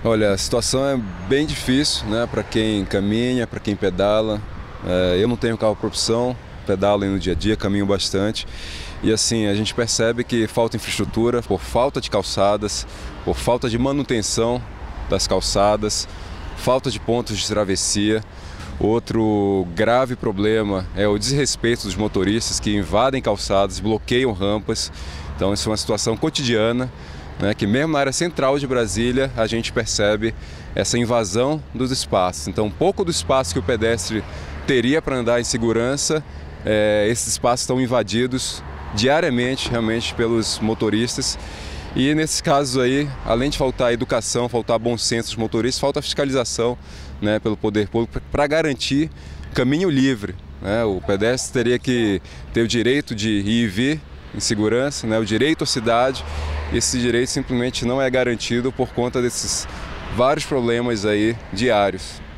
Olha, a situação é bem difícil, né, para quem caminha, para quem pedala. Eu não tenho carro por opção, pedalo aí no dia a dia, caminho bastante. E assim, a gente percebe que falta infraestrutura por falta de calçadas, por falta de manutenção das calçadas, falta de pontos de travessia. Outro grave problema é o desrespeito dos motoristas que invadem calçadas, bloqueiam rampas. Então isso é uma situação cotidiana, né, que mesmo na área central de Brasília a gente percebe essa invasão dos espaços. Então, um pouco do espaço que o pedestre teria para andar em segurança, esses espaços estão invadidos diariamente, realmente, pelos motoristas. E nesses casos aí, além de faltar educação, faltar bom senso dos motoristas, falta fiscalização, né, pelo poder público para garantir caminho livre, né? O pedestre teria que ter o direito de ir e vir em segurança, né, o direito à cidade. Esse direito simplesmente não é garantido por conta desses vários problemas aí diários.